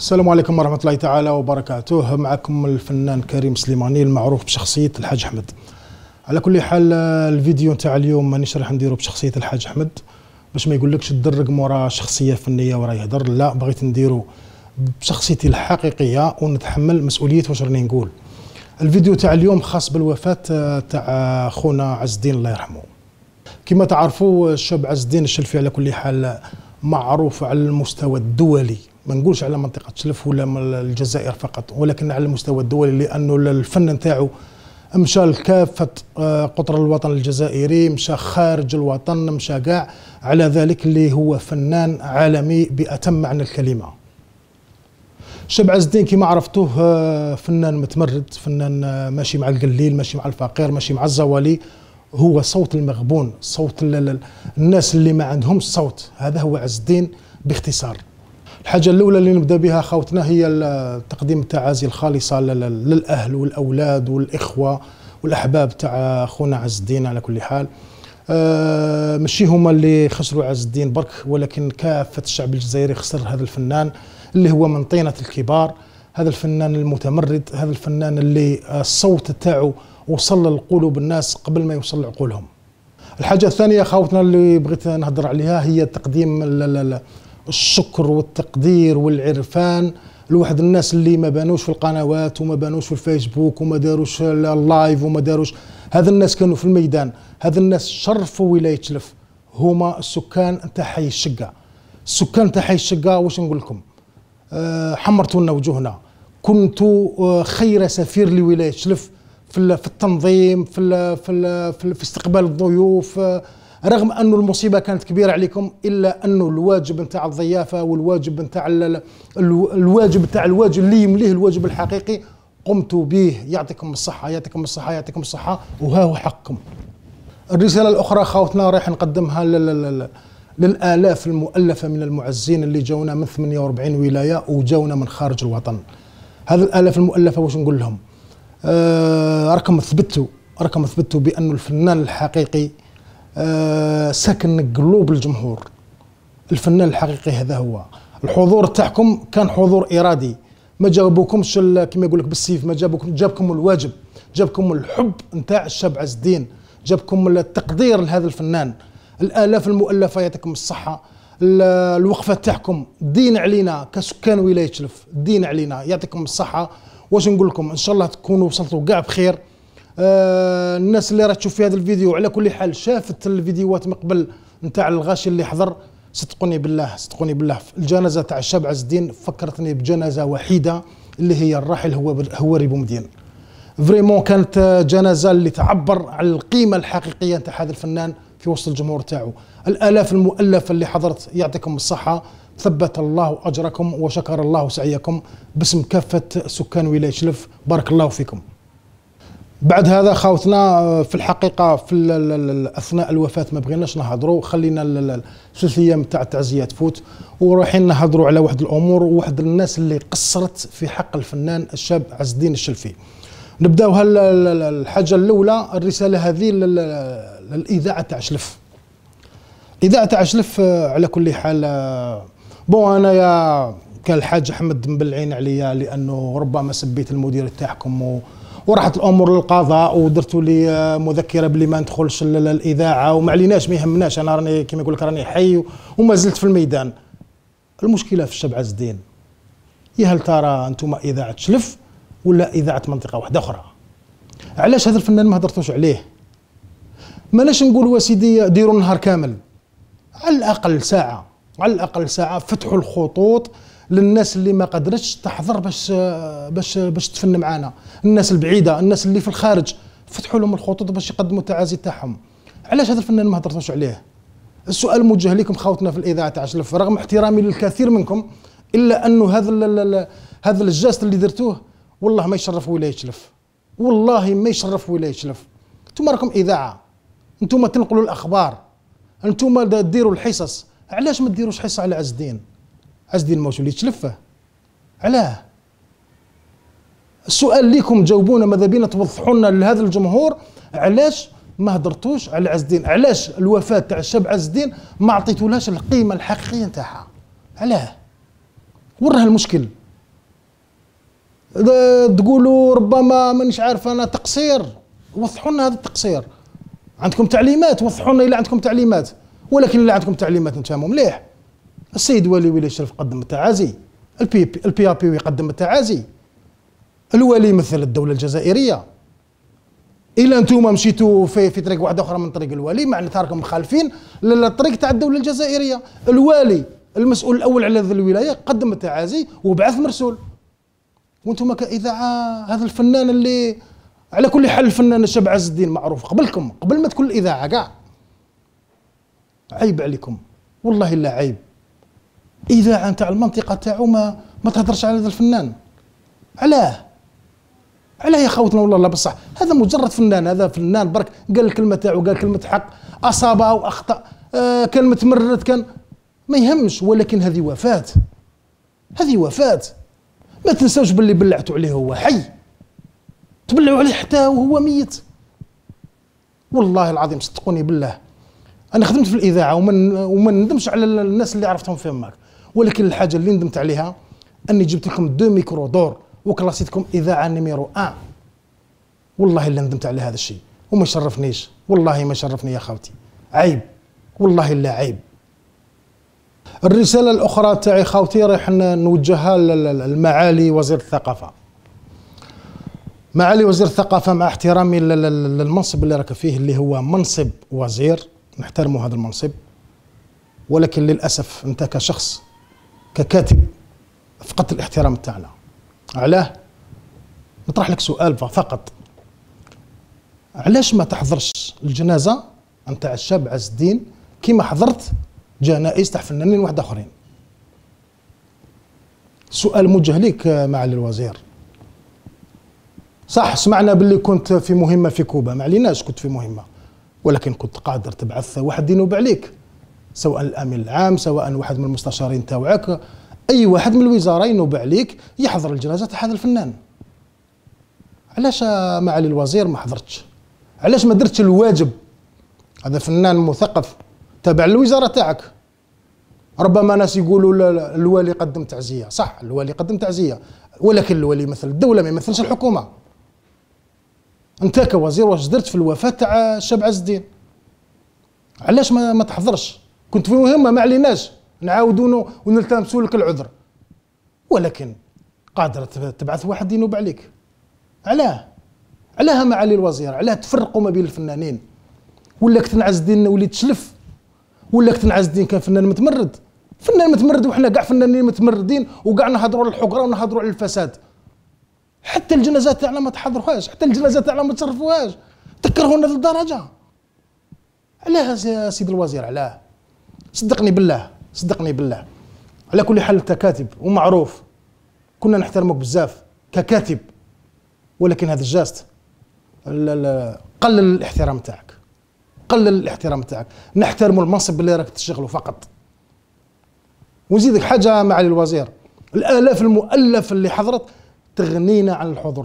السلام عليكم ورحمة الله تعالى وبركاته. معكم الفنان كريم سليماني المعروف بشخصية الحاج أحمد. على كل حال الفيديو نتاع اليوم مانيش راح نديرو بشخصية الحاج أحمد باش ما يقولكش تدرج مورا شخصية فنية وراه يهدر، لا، بغيت نديرو بشخصيتي الحقيقية ونتحمل مسؤولية واش راني نقول. الفيديو تاع اليوم خاص بالوفاة تاع خونا عز الدين الله يرحمه. كما تعرفوا الشاب عز الدين الشلفي على كل حال معروف على المستوى الدولي، ما نقولش على منطقة شلف ولا الجزائر فقط، ولكن على المستوى الدولي، لأنه الفن نتاعو مشى لكافة قطر الوطن الجزائري، مشى خارج الوطن، مشى كاع على ذلك اللي هو فنان عالمي بأتم معنى الكلمة. الشاب عز الدين كما عرفتوه فنان متمرد، فنان ماشي مع القليل، ماشي مع الفقير، ماشي مع الزوالي، هو صوت المغبون، صوت الناس اللي ما عندهمش صوت، هذا هو عز الدين باختصار. الحاجة الأولى اللي نبدأ بها خوتنا هي تقديم التعازي الخالصة للأهل والأولاد والإخوة والأحباب تاع خونا عز الدين. على كل حال ماشي هما اللي خسروا عز الدين برك، ولكن كافة الشعب الجزائري خسر هذا الفنان اللي هو من طينة الكبار، هذا الفنان المتمرد، هذا الفنان اللي الصوت تاعو وصل لقلوب الناس قبل ما يوصل لعقولهم. الحاجة الثانية خوتنا اللي بغيت نهضر عليها هي تقديم الشكر والتقدير والعرفان لواحد الناس اللي ما بانوش في القنوات وما بانوش في الفيسبوك وما داروش اللايف وما داروش، هذا الناس كانوا في الميدان، هذا الناس شرفوا ولاية شلف، هما السكان نتاع حي الشقة. السكان نتاع حي الشقة واش نقول لكم، حمرتوا لنا وجوهنا، كنتوا خير سفير لولاية شلف في التنظيم، في استقبال الضيوف، رغم أنه المصيبة كانت كبيرة عليكم، إلا أنه الواجب نتاع الضيافة والواجب نتاع الواجب اللي يمليه الواجب الحقيقي قمتوا به. يعطيكم الصحة، يعطيكم الصحة، يعطيكم الصحة، وها هو حقكم. الرسالة الأخرى خوتنا رايح نقدمها للآلاف المؤلفة من المعزين اللي جاونا من 48 ولاية وجاونا من خارج الوطن. هذه الآلاف المؤلفة واش نقول لهم، راكم ثبتوا بأن الفنان الحقيقي ساكن قلوب الجمهور. الفنان الحقيقي هذا هو. الحضور تاعكم كان حضور إرادي، ما جاوبوكمش كما يقول لك بالسيف، ما جابكم الواجب، جابكم الحب نتاع الشاب عز الدين، جابكم التقدير لهذا الفنان. الآلاف المؤلفة يعطيكم الصحة، الوقفة تاعكم دين علينا كسكان ولاية شلف، دين علينا، يعطيكم الصحة. واش نقول لكم، ان شاء الله تكونوا وصلتوا كاع بخير. الناس اللي راح تشوف في هذا الفيديو على كل حال شافت الفيديوهات من قبل نتاع الغاشي اللي حضر، صدقوني بالله الجنازه تاع الشاب عز الدين فكرتني بجنازه وحيده اللي هي الراحل هواري بومدين. فريمون كانت جنازه اللي تعبر عن القيمه الحقيقيه نتاع هذا الفنان في وسط الجمهور تاعو. الالاف المؤلفه اللي حضرت يعطيكم الصحه، ثبت الله اجركم وشكر الله سعيكم باسم كافه سكان ولايه شلف، بارك الله فيكم. بعد هذا خاوتنا في الحقيقه في اثناء الوفاه ما بغيناش نهضروا، خلينا الثلاث ايام تاع التعزيه تفوت ورايحين نهضروا على واحد الامور وواحد الناس اللي قصرت في حق الفنان الشاب عز الدين الشلفي. نبداوها. الحاجه الاولى الرساله هذه للاذاعه تاع شلف. اذاعه تاع شلف على كل حال بون انايا كالحاج احمد مبلعين عليا لانه ربما سبيت المدير تاعكم وراحت الامور للقضاء ودرتوا لي مذكره بلي ما ندخلش الاذاعه وما عليناش، ما يهمناش، انا راني كما يقول لك راني حي وما زلت في الميدان. المشكله في الشاب عز الدين، يا هل ترى انتم اذاعه شلف ولا اذاعه منطقه واحده اخرى؟ علاش هذا الفنان ما هضرتوش عليه؟ ماناش نقولوا سيدي ديروا النهار كامل، على الاقل ساعه، على الاقل ساعه فتحوا الخطوط للناس اللي ما قدرتش تحضر باش تفن معانا، الناس البعيده، الناس اللي في الخارج، فتحوا لهم الخطوط باش يقدموا التعازي تاعهم. علاش هذا الفنان ما هضرتوش عليه؟ السؤال موجه لكم خوتنا في الاذاعه تاع شلف، رغم احترامي للكثير منكم، الا انه هذا الجاست اللي درتوه والله ما يشرف ولايه شلف، والله ما يشرف ولايه شلف. انتم راكم اذاعه، انتم تنقلوا الاخبار، انتم ديروا الحصص، علاش ما ديروش حصه على عز الدين؟ عز الدين موش وليد شلفه، علاه؟ السؤال ليكم جاوبونا، ماذا بينا توضحوا لنا لهذا الجمهور علاش ما هدرتوش على عز الدين؟ علاش الوفاه تاع الشاب عز الدين ما عطيتولهاش القيمه الحقيقيه نتاعها؟ علاه؟ وراه المشكل. تقولوا ربما مانيش عارف انا تقصير، وضحوا لنا هذا التقصير. عندكم تعليمات، وضحوا لنا الا عندكم تعليمات. ولكن الا عندكم تعليمات نتفاهموا مليح. السيد ولي الشرف قدم التعازي، البي ا بي يقدم التعازي، الوالي يمثل الدوله الجزائريه. الا انتم مشيتوا في طريق واحده اخرى من طريق الوالي، معناتها راكم مخالفين للطريق تاع الدوله الجزائريه. الوالي المسؤول الاول على هذه الولايه قدم التعازي وبعث مرسول، وانتم كاذاعه هذا الفنان اللي على كل حال الفنان الشاب عز الدين معروف قبلكم، قبل ما تكون الاذاعه كاع. عيب عليكم والله لا عيب. اذاعه نتاع المنطقه تاعو ما تهضرش على هذا الفنان. علاه يا خوتنا والله لا بصح، هذا مجرد فنان، هذا فنان برك قال الكلمه تاعو، قال كلمه حق، اصاب او اخطا، كان متمرد، كان ما يهمش. ولكن هذه وفاه، هذه وفاه. ما تنساوش باللي بلعتوا عليه هو حي، تبلعوا عليه حتى وهو ميت. والله العظيم صدقوني بالله، انا خدمت في الاذاعه وما ندمش على الناس اللي عرفتهم في ماك. ولكن الحاجه اللي ندمت عليها اني جبت لكم 2 ميكرو دور وكلاسيتكم اذاعه نيميرو 1. والله اللي ندمت على هذا الشيء وما شرفنيش، والله ما شرفني يا خالتي. عيب والله لا عيب. الرساله الاخرى تاعي خاوتي راح نوجهها للمعالي وزير الثقافه. معالي وزير الثقافه، مع احترامي للمنصب اللي راك فيه اللي هو منصب وزير، نحترموا هذا المنصب، ولكن للاسف انت كشخص ككاتب فقدت الاحترام تاعنا. علاه؟ نطرح لك سؤال فقط، علاش ما تحضرش الجنازه نتاع الشاب عز الدين كيما حضرت جنائز تاع فنانين واحد اخرين؟ سؤال موجه لك معالي الوزير. صح سمعنا باللي كنت في مهمه في كوبا، ما عليناش كنت في مهمه، ولكن كنت قادر تبعث واحد ينوب عليك، سواء الامين العام، سواء واحد من المستشارين تاوعك، اي واحد من الوزاره ينوب عليك يحضر الجنازه تاع هذا الفنان. علاش معالي الوزير ما حضرتش؟ علاش ما درتش الواجب؟ هذا فنان مثقف تابع للوزاره تاعك. ربما ناس يقولوا الوالي قدم تعزيه، صح الوالي قدم تعزيه، ولكن الوالي يمثل الدوله ما يمثلش الحكومه. انت كوزير واش درت في الوفاه تاع الشاب عز الدين؟ علاش ما تحضرش؟ كنت في مهمه ما عليناش نعاودوا ونلتمسوا لك العذر، ولكن قادر تبعث واحد ينوب عليك. علاه معالي الوزير؟ علاه تفرقوا ما بين الفنانين؟ ولا كتن عز الدين ولي تشلف؟ ولا كتن عز الدين كان فنان متمرد؟ فنان متمرد وحنا كاع فنانين متمردين وكاع نهضروا على الحقره ونهضروا على الفساد. حتى الجنازات تاعنا ما تحضروهاش، حتى الجنازات تاعنا ما تصرفوهاش، تكرهونا للدرجه. علاه يا سيدي الوزير؟ علاه؟ صدقني بالله. على كل حال انت كاتب ومعروف، كنا نحترمك بزاف ككاتب، ولكن هذا الجاست قلل الاحترام تاعك. نحترموا المنصب اللي راك تشتغله فقط. ونزيدك حاجه معالي الوزير، الالاف المؤلف اللي حضرت تغنينا عن الحضور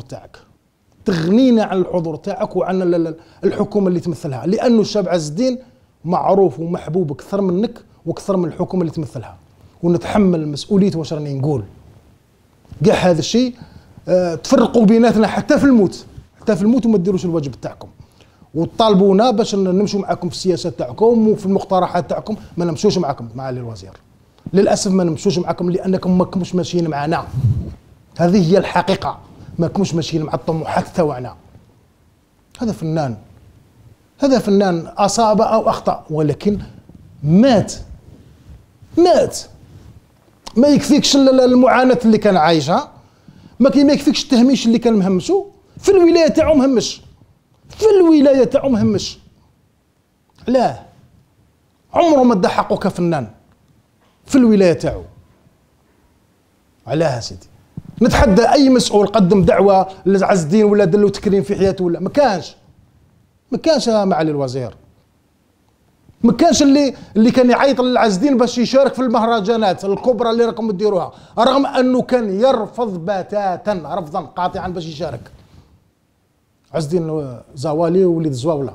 تاعك، وعن الحكومه اللي تمثلها، لانه الشاب عز الدين معروف ومحبوب اكثر منك واكثر من الحكومه اللي تمثلها، ونتحمل مسؤوليه واش راني نقول. كاع هذا الشيء تفرقوا بيناتنا حتى في الموت وما ديروش الواجب تاعكم، وطالبونا باش نمشوا معكم في السياسات تاعكم وفي المقترحات تاعكم، ما نمشوش معكم معالي الوزير. للاسف ما نمشوش معكم لانكم ما كنتوش ماشيين معنا. هذه هي الحقيقه، ما كنتوش ماشيين مع الطموحات تاعنا. هذا فنان اصاب او اخطا، ولكن مات. ما يكفيكش المعاناه اللي كان عايشها، ما يكفيكش التهميش اللي كان مهمشو في الولايه تاعو، مهمش. علاه؟ عمره ما دا حقه كفنان في الولايه تاعو. علاه سيدي؟ نتحدى اي مسؤول قدم دعوه لعز الدين ولا دلو تكريم في حياته، ولا ما كانش يا معالي الوزير. ما كانش اللي كان يعيط للعز الدين باش يشارك في المهرجانات الكبرى اللي راكم تديروها، رغم انه كان يرفض بتاتا رفضا قاطعا باش يشارك. عز الدين زوالي وليد زواوله،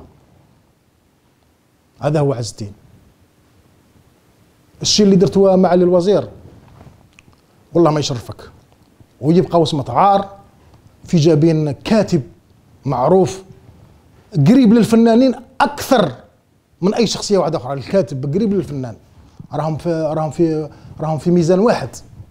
هذا هو عز الدين. الشيء اللي درتوه معالي الوزير والله ما يشرفك، ويبقى وصمة عار في جبين كاتب معروف قريب للفنانين اكثر من اي شخصيه واحده اخرى. الكاتب قريب للفنان، راهم في ميزان واحد.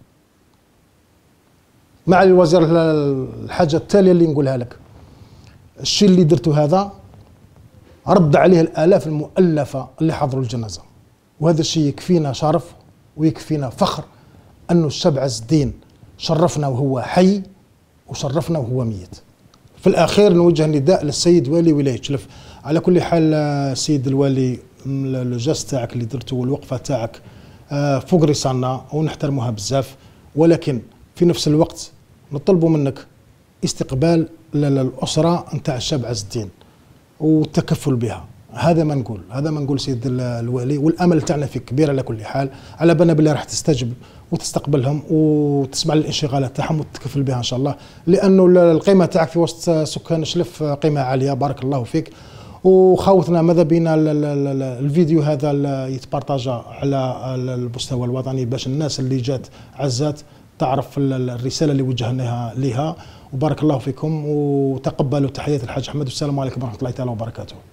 معالي الوزير، الحاجه التاليه اللي نقولها لك، الشيء اللي درته هذا رد عليه الالاف المؤلفه اللي حضروا الجنازه، وهذا الشيء يكفينا شرف ويكفينا فخر انه الشاب عز الدين شرفنا وهو حي وشرفنا وهو ميت. في الاخير نوجه نداء للسيد والي ولايه شلف. على كل حال السيد الوالي، الجاست تاعك اللي درته والوقفه تاعك فوق رسالنا ونحترموها بزاف، ولكن في نفس الوقت نطلبوا منك استقبال الاسره نتاع الشاب عز الدين والتكفل بها. هذا ما نقول سيد الوالي، والامل تاعنا فيك كبير. على كل حال على بالنا باللي راح تستجب وتستقبلهم وتسمع الانشغالات تاعهم وتتكفل بها ان شاء الله، لانه القيمه تاعك في وسط سكان شلف قيمه عاليه. بارك الله فيك. وخاوتنا ماذا بينا الفيديو هذا يتبارطاجا على المستوى الوطني باش الناس اللي جات عزات تعرف الرساله اللي وجهناها لها. وبارك الله فيكم وتقبلوا تحيات الحاج احمد، والسلام عليكم ورحمه الله تعالى وبركاته.